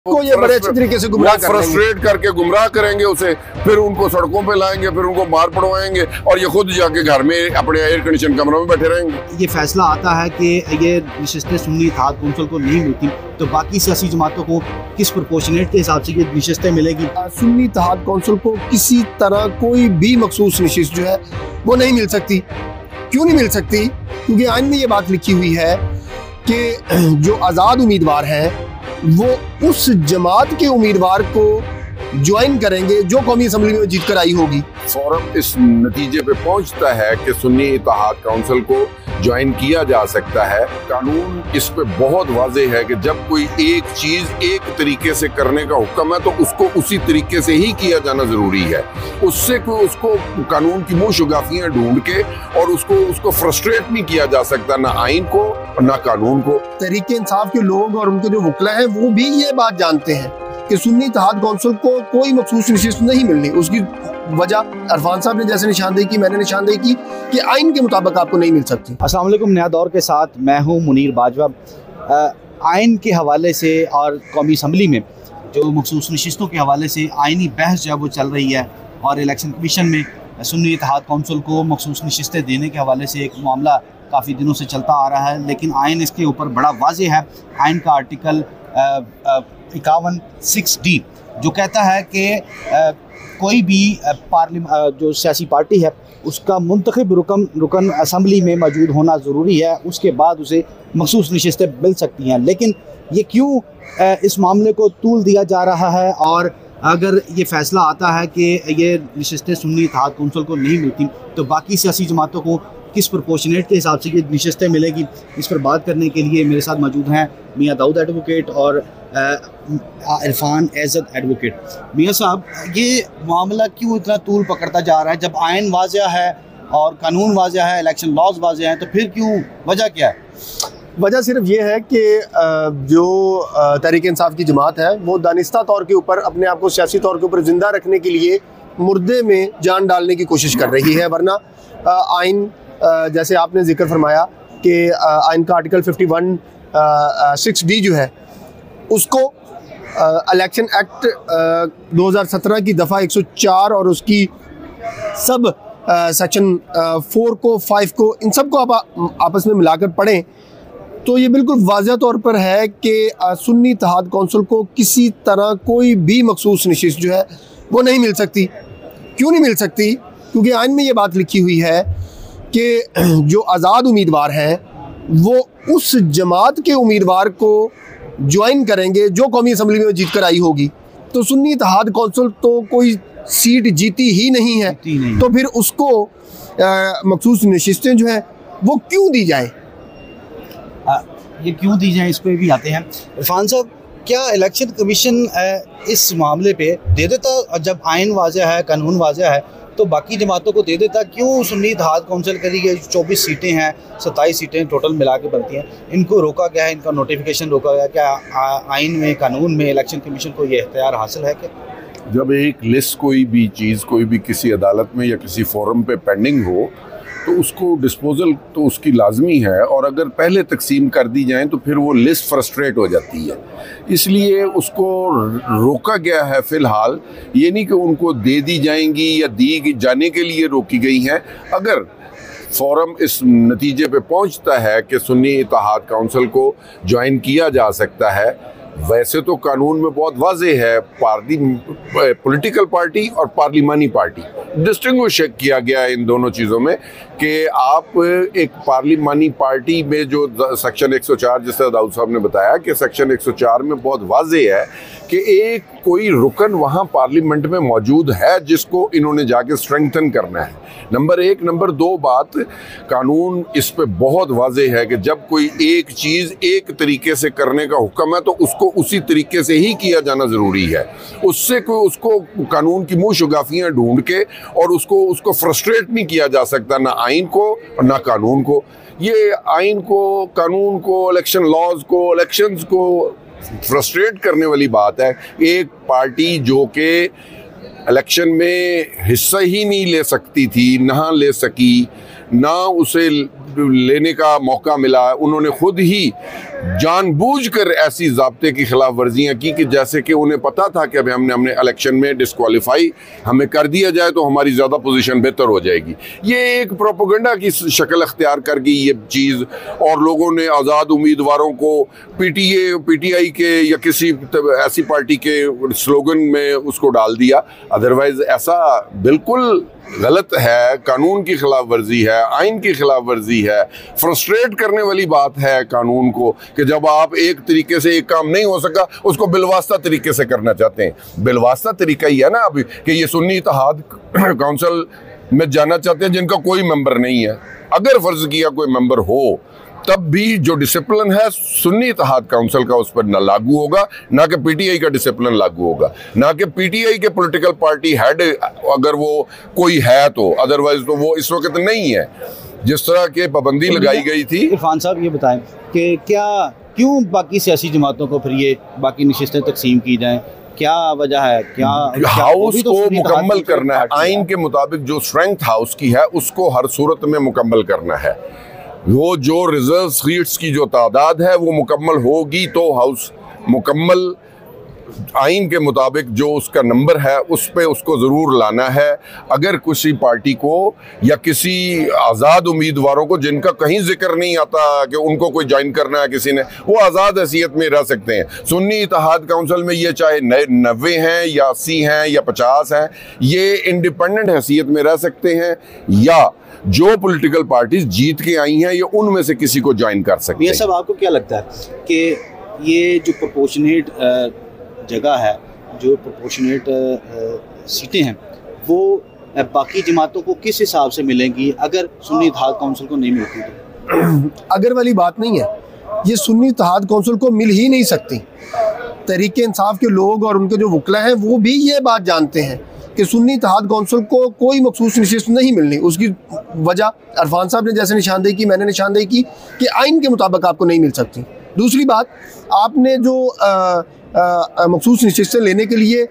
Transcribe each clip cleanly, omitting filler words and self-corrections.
को ये बड़े अच्छे तरीके से गुमराह फ्रस्ट्रेट करके गुमराह करेंगे उसे, फिर उनको सड़कों पे लाएंगे, फिर उनको मार पड़वाएंगे और ये खुद जाके घर में अपने एयर कंडीशन कमरों में बैठे रहेंगे। ये फैसला आता है कि ये नशिस्तें सुन्नी इत्तेहाद कौंसिल को नहीं मिलती, तो बाकी सियासी जमातों को किस प्रोपोर्शनेट के हिसाब से ये नशिस्तें मिलेगी। सुन्नी इत्तेहाद कौंसिल को किसी तरह कोई भी मखसूस नशिस्त जो है वो नहीं मिल सकती। क्यों नहीं मिल सकती? क्योंकि आइन में ये बात लिखी हुई है कि जो आज़ाद उम्मीदवार हैं वो उस जमात के उम्मीदवार को ज्वाइन करेंगे जो कौमी असम्बली में जीत कर आई होगी। फोरम इस नतीजे पे पहुंचता है कि सुन्नी इत्तेहाद काउंसिल को ज्वाइन किया जा सकता है। कानून इस पे बहुत वाज़ेह है कि जब कोई एक चीज एक तरीके से करने का हुक्म है तो उसको उसी तरीके से ही किया जाना जरूरी है। उससे कोई उसको कानून की मुँह शुगाफियां ढूंढ के और उसको फ्रस्ट्रेट नहीं किया जा सकता, ना आइन को और ना कानून को। तहरीक इंसाफ के लोग और उनके जो वकला हैं वो भी ये बात जानते हैं कि सुन्नी इत्तेहाद कौंसिल को कोई मखसूस नशिस्त नहीं मिलनी। उसकी वजह अरफान साहब ने जैसे निशानदेही की, मैंने निशानदेही की कि आइन के मुताबिक आपको नहीं मिल सकती। अस्सलाम वालेकुम, नया दौर के साथ मैं हूं मुनीर बाजवा। आइन के हवाले से और कौमी असम्बली में जो मखसूस नशिस्तों के हवाले से आइनी बहस जो है वो चल रही है और इलेक्शन कमीशन में सुन्नी इत्तेहाद कौंसिल को मखसूस नशिस्तें देने के हवाले से एक मामला काफ़ी दिनों से चलता आ रहा है, लेकिन आइन इसके ऊपर बड़ा वाज़ेह है। आइन का आर्टिकल 51(6)D जो कहता है कि कोई भी जो सियासी पार्टी है उसका मुंतखब रुकन असम्बली में मौजूद होना ज़रूरी है, उसके बाद उसे मखसूस नशिस्तें मिल सकती हैं। लेकिन ये क्यों इस मामले को तूल दिया जा रहा है, और अगर ये फैसला आता है कि ये नशिस्तें सुन्नी इत्तेहाद कौंसिल को नहीं मिलती, तो बाकी सियासी जमातों को किस प्रोपोर्शनेट के हिसाब से ये नशिस्तें मिलेगी। इस पर बात करने के लिए मेरे साथ मौजूद हैं मियाँ दाऊद एडवोकेट और इरफान एज़द एडवोकेट। मियाँ साहब, ये मामला क्यों इतना तूल पकड़ता जा रहा है? जब आइन वाज़ेह है और कानून वाज़ेह है, इलेक्शन लॉज वाज़ेह हैं, तो फिर क्यों, वजह क्या है? वजह सिर्फ ये है कि जो तहरीक इंसाफ की जमात है वो दानिस्ता तौर के ऊपर अपने आप को सियासी तौर के ऊपर ज़िंदा रखने के लिए मुर्दे में जान डालने की कोशिश कर रही है। वरना आइन जैसे आपने जिक्र फरमाया कि आइन का आर्टिकल 51(6)D जो है उसको इलेक्शन एक्ट 2017 की दफ़ा 104 और उसकी सब सेक्शन 4 को 5 को, इन सब को आप आपस में मिलाकर पढ़ें तो ये बिल्कुल वाज़ेह तौर पर है कि सुन्नी इत्तेहाद कौंसिल को किसी तरह कोई भी मखसूस नशिस्त जो है वो नहीं मिल सकती। क्यों नहीं मिल सकती? क्योंकि आइन में ये बात लिखी हुई है कि जो आज़ाद उम्मीदवार हैं वो उस जमात के उम्मीदवार को ज्वाइन करेंगे जो कौमी असम्बली में जीत कर आई होगी। तो सुन्नी इत्तेहाद कौंसिल तो कोई सीट जीती ही नहीं है, तो फिर उसको मखसूस नशिस्तें जो है वो क्यों दी जाए? ये क्यों दी जाए, इस पर भी आते हैं। इरफान साहब, क्या इलेक्शन कमीशन इस मामले पे दे देता? जब आइन वाज़ेह है, कानून वाज़ेह है, तो बाकी जमातों को दे देता। क्यों सुन्नी इत्तेहाद कौंसिल के लिए 24 सीटें हैं, 27 सीटें टोटल मिला के बनती हैं, इनको रोका गया है, इनका नोटिफिकेशन रोका गया? क्या आइन में, कानून में इलेक्शन कमीशन को ये इख्तियार हासिल है? क्या जब एक लिस्ट कोई भी चीज़ कोई भी किसी अदालत में या किसी फोरम पे पेंडिंग हो तो उसको डिस्पोजल तो उसकी लाजमी है, और अगर पहले तकसीम कर दी जाए तो फिर वो लिस्ट फ्रस्ट्रेट हो जाती है, इसलिए उसको रोका गया है फ़िलहाल। ये नहीं कि उनको दे दी जाएंगी या दी जाने के लिए रोकी गई हैं। अगर फोरम इस नतीजे पे पहुंचता है कि सुन्नी इत्तेहाद काउंसिल को ज्वाइन किया जा सकता है, वैसे तो कानून में बहुत वाज़ेह है, पॉलिटिकल पार्टी और पार्लिमानी पार्टी डिस्टिंग्विश किया गया है इन दोनों चीज़ों में कि आप एक पार्लिमानी पार्टी में जो सेक्शन 104, जैसे दाऊद साहब ने बताया कि सेक्शन 104 में बहुत वाज़ेह है कि एक कोई रुकन वहाँ पार्लियामेंट में मौजूद है जिसको इन्होंने जाके स्ट्रेंथन करना है, नंबर 1। नंबर 2 बात, कानून इस पे बहुत वाज़ेह है कि जब कोई एक चीज़ एक तरीके से करने का हुक्म है तो उसको उसी तरीके से ही किया जाना ज़रूरी है। उससे कोई उसको कानून की मुँह शुगाफियाँ ढूंढ के और उसको फ्रस्ट्रेट नहीं किया जा सकता, ना आइन को और ना कानून को। ये आइन को, कानून को, इलेक्शन लॉज को, इलेक्शंस को फ्रस्ट्रेट करने वाली बात है। एक पार्टी जो कि इलेक्शन में हिस्सा ही नहीं ले सकती थी, ना ले सकी, ना उसे लेने का मौका मिला, उन्होंने खुद ही जानबूझकर ऐसी ज़ाब्ते की खिलाफ वर्जियाँ की कि जैसे कि उन्हें पता था कि अभी हमने इलेक्शन में डिस्क्वालीफाई हमें कर दिया जाए तो हमारी ज़्यादा पोजीशन बेहतर हो जाएगी। ये एक प्रोपेगेंडा की शक्ल अख्तियार कर गई ये चीज़, और लोगों ने आज़ाद उम्मीदवारों को पीटीआई के या किसी ऐसी पार्टी के स्लोगन में उसको डाल दिया। अदरवाइज ऐसा बिल्कुल गलत है, कानून की खिलाफ वर्जी है, आइन की खिलाफ वर्जी है, फ्रस्ट्रेट करने वाली बात है कानून को कि जब आप एक तरीके से एक काम नहीं हो सका उसको बिलवास्ता तरीके से करना चाहते हैं। बिलवास्ता तरीका ही है ना अभी कि ये सुन्नी इत्तेहाद काउंसिल में जाना चाहते हैं जिनका कोई मेंबर नहीं है। अगर फर्ज किया कोई मेंबर हो तब भी जो डिसिप्लिन है सुन्नी इत्तेहाद काउंसिल का उस पर न लागू होगा, ना कि पीटीआई का डिसिप्लिन लागू होगा, ना कि पीटीआई के पॉलिटिकल पार्टी हेड अगर वो कोई है तो, अदरवाइज तो वो इस वक्त नहीं है। जिस तरह के पाबंदी लगाई गई थी। इरफान साहब ये बताएं कि क्यों बाकी सियासी जमातों को फिर ये बाकी नशिस्तें तकसीम की जाएं, क्या वजह है? क्या हाउस को मुकम्मल करना है, आइन के मुताबिक जो स्ट्रेंथ हाउस की है उसको हर सूरत में मुकम्मल करना है। वो जो रिजर्व सीट्स की जो तादाद है वो मुकम्मल होगी तो हाउस मुकम्मल आइन के मुताबिक जो उसका नंबर है उस पे उसको ज़रूर लाना है। अगर किसी पार्टी को या किसी आज़ाद उम्मीदवारों को जिनका कहीं जिक्र नहीं आता कि उनको कोई ज्वाइन करना है किसी ने, वो आज़ाद हैसियत में रह सकते हैं। सुन्नी इत्तेहाद काउंसिल में ये चाहे 90 हैं या 80 हैं या 50 हैं, ये इंडिपेंडेंट हैसियत में रह सकते हैं, या जो पॉलिटिकल पार्टीज जीत के आई हैं ये उनमें से किसी को ज्वाइन कर सकते हैं। ये सब आपको क्या लगता है कि ये जो प्रोपोर्शनेट जगह है, जो प्रोपोर्शनेट सीटें हैं, वो बाकी जमातों को किस हिसाब से मिलेंगी अगर सुन्नी इत्तेहाद काउंसिल को नहीं मिलती तो? अगर वाली बात नहीं है, ये सुन्नी इत्तेहाद काउंसिल को मिल ही नहीं सकती। तहरीक इंसाफ के लोग और उनके जो वकला हैं वो भी ये बात जानते हैं कि सुन्नी इत्तेहाद काउंसिल को कोई मखसूस नशिस्त नहीं मिलनी। उसकी वजह अरफान साहब ने जैसे निशानदेही की, मैंने निशानदेही की कि आइन के मुताबिक आपको नहीं मिल सकती। दूसरी बात, आपने जो मखसूस नशिस्तें लेने के लिए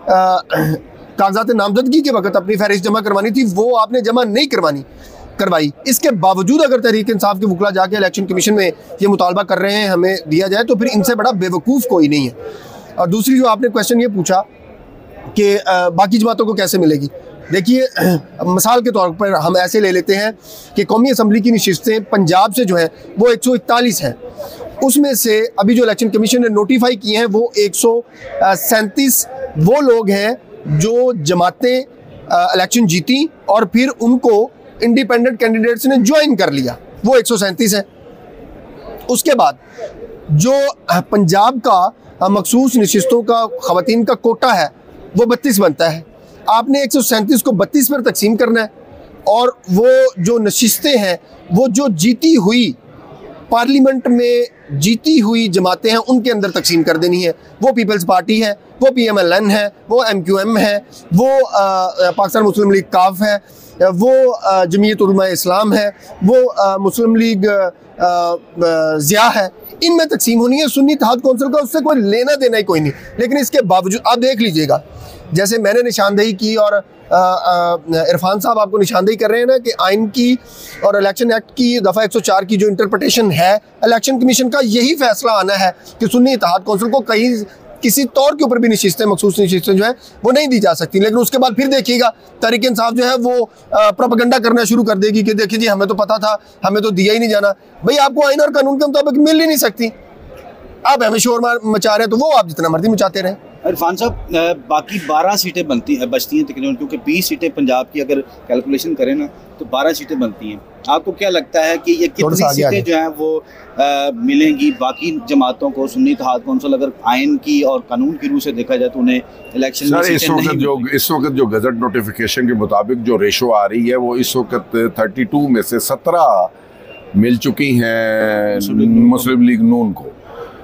कागजात नामजदगी के वक्त अपनी फहरिस्त जमा करवानी थी, वो आपने जमा नहीं करवाई। इसके बावजूद अगर तहरीक इंसाफ के वकला जाके इलेक्शन कमीशन में ये मुतालबा कर रहे हैं हमें दिया जाए, तो फिर इनसे बड़ा बेवकूफ़ कोई नहीं है। और दूसरी जो आपने क्वेश्चन ये पूछा कि बाकी जमातों को कैसे मिलेगी, देखिए मिसाल के तौर पर हम ऐसे ले लेते हैं कि कौमी असम्बली की नशिस्तें पंजाब से जो है वो 141 हैं। उसमें से अभी जो इलेक्शन कमीशन ने नोटिफाई किए हैं वो 137 वो लोग हैं जो जमातें इलेक्शन जीती और फिर उनको इंडिपेंडेंट कैंडिडेट्स ने ज्वाइन कर लिया, वो 137 है। उसके बाद जो पंजाब का मखसूस नशिस्तों का ख़वातीन का कोटा है वो 32 बनता है। आपने 137 को 32 पर तकसीम करना है, और वो जो नशिस्तें हैं वो जो जीती हुई पार्लियामेंट में जीती हुई जमातें हैं उनके अंदर तकसीम कर देनी है। वो पीपल्स पार्टी है, वो PMLN है, वो MQM है, वो पाकिस्तान मुस्लिम लीग काफ है, वो जमीयत उलमा इस्लाम है, वो मुस्लिम लीग ज़िया है। इनमें तकसीम होनी है। सुन्नी इत्तेहाद काउंसिल का उससे कोई लेना देना ही कोई नहीं। लेकिन इसके बावजूद आप देख लीजिएगा, जैसे मैंने निशानदेही की और इरफान साहब आपको निशानदेही कर रहे हैं ना कि आइन की और इलेक्शन एक्ट की दफ़ा 104 की जो इंटरप्रिटेशन है, इलेक्शन कमीशन का यही फैसला आना है कि सुन्नी इत्तेहाद काउंसिल को कहीं किसी तौर के ऊपर भी नशिस्तें, मखसूस नशिस्तें जो है वो नहीं दी जा सकती। लेकिन उसके बाद फिर देखिएगा तहरीक इंसाफ जो है वो प्रोपेगेंडा करना शुरू कर देगी कि देखिए जी हमें तो पता था, हमें तो दिया ही नहीं जाना। भाई आपको आइन और कानून के मुताबिक मिल ही नहीं सकती, आप हमें शोर मचा रहे हैं तो वो आप जितना मर्जी मचाते रहें। इरफान साहब, बाकी 12 सीटें बचती हैं तकरीबन, क्योंकि 20 सीटें पंजाब की अगर कैलकुलेशन करें ना तो 12 सीटें बनती हैं। आपको क्या लगता है कि ये कितनी सीटें जो हैं वो मिलेंगी बाकी जमातों को? सुन्नी इत्तेहाद काउंसिल अगर आइन की और कानून की रूह से देखा जाए तो उन्हें इलेक्शन में इस वक्त जो गजट नोटिफिकेशन के मुताबिक जो रेशो आ रही है वो इस वक्त 32 में से 17 मिल चुकी हैं मुस्लिम लीग नून को,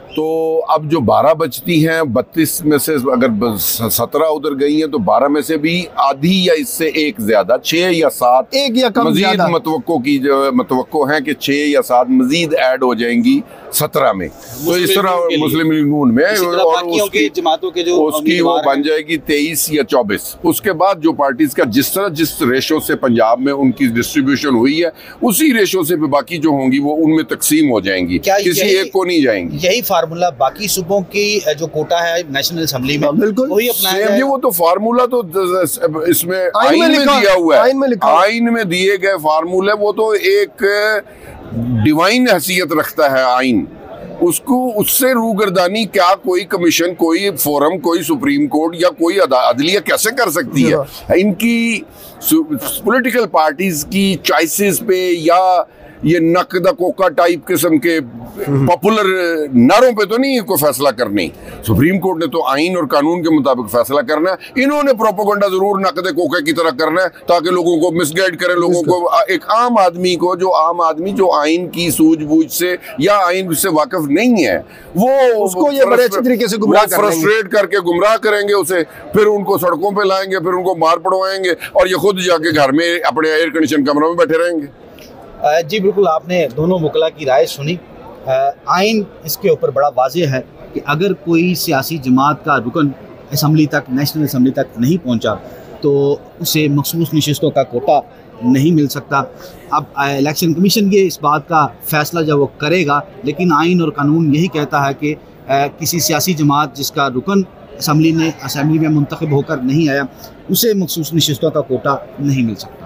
तो अब जो 12 बचती हैं, 32 में से अगर 17 उधर गई हैं तो 12 में से भी आधी या इससे एक ज्यादा 6 या 7 एक या कम मजीद मतवक्को हैं कि 6 या 7 मजीद ऐड हो जाएंगी 17 में। तो इस तरह मुस्लिम लीग नून में और उसकी जमातों के जो उसकी वो बन जाएगी 23 या 24। उसके बाद जो पार्टीज का जिस रेशो से पंजाब में उनकी डिस्ट्रीब्यूशन हुई है उसी रेशो से बाकी जो होंगी वो उनमें तकसीम हो जाएंगी, किसी एक को नहीं जाएंगी। यही फार्मूला बाकी सूबों की जो कोटा है नेशनल असेंबली में बिल्कुल वही अपनाया जाएगा। वो तो फार्मूला तो इसमें आइन में दिया हुआ है, आइन में दिए गए फार्मूले, वो तो एक डिवाइन हैसियत रखता है आइन। उसको उससे रूगर्दानी क्या कोई कमीशन, कोई फोरम, कोई सुप्रीम कोर्ट या कोई अदलिया कैसे कर सकती है? इनकी पॉलिटिकल पार्टीज की चॉइसेस पे या ये नकदा कोका टाइप किस्म के पॉपुलर नारों पे तो नहीं कोई फैसला करनी। सुप्रीम कोर्ट ने तो आइन और कानून के मुताबिक फैसला करना है। इन्होंने प्रोपेगेंडा जरूर नकदे कोके की तरह करना है ताकि लोगों को मिसगाइड करें, लोगों को, एक आम आदमी को, जो आइन की सूझबूझ से या आइन से वाकिफ नहीं है वो उसको ये बड़े अच्छे तरीके से गुमराह फ्रस्ट्रेट करके गुमराह करेंगे उसे, फिर उनको सड़कों पे लाएंगे, फिर उनको मार पड़वाएंगे और ये खुद जाके घर में अपने एयर कंडीशन कमरों में बैठे रहेंगे। जी बिल्कुल, आपने दोनों वकला की राय सुनी। आइन इसके ऊपर बड़ा वाज़ेह है कि अगर कोई सियासी जमात का रुकन असम्बली तक, नेशनल असम्बली तक नहीं पहुंचा तो उसे मखसूस नशिस्तों का कोटा नहीं मिल सकता। अब इलेक्शन कमीशन ये इस बात का फैसला जब वो करेगा, लेकिन आइन और कानून यही कहता है कि किसी सियासी जमात जिसका रुकन असम्बली में मुंतखब होकर नहीं आया उसे मखसूस नशिस्तों का कोटा नहीं मिल सकता।